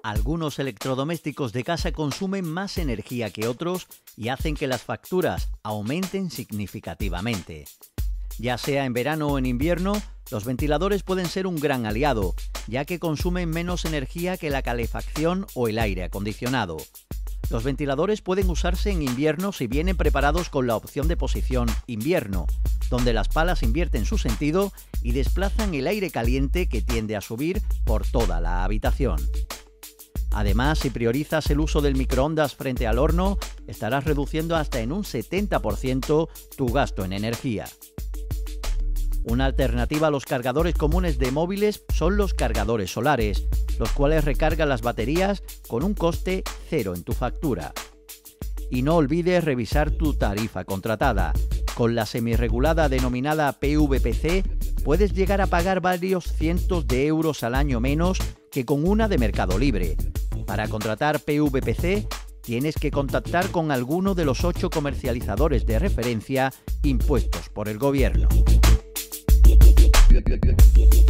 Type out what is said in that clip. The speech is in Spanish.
Algunos electrodomésticos de casa consumen más energía que otros y hacen que las facturas aumenten significativamente. Ya sea en verano o en invierno, los ventiladores pueden ser un gran aliado, ya que consumen menos energía que la calefacción o el aire acondicionado. Los ventiladores pueden usarse en invierno si vienen preparados con la opción de posición invierno, donde las palas invierten su sentido y desplazan el aire caliente que tiende a subir por toda la habitación. Además, si priorizas el uso del microondas frente al horno, estarás reduciendo hasta en un 70% tu gasto en energía. Una alternativa a los cargadores comunes de móviles son los cargadores solares, los cuales recargan las baterías con un coste cero en tu factura. Y no olvides revisar tu tarifa contratada. Con la semirregulada denominada PVPC, puedes llegar a pagar varios cientos de euros al año menos que con una de Mercado Libre. Para contratar PVPC, tienes que contactar con alguno de los 8 comercializadores de referencia impuestos por el gobierno.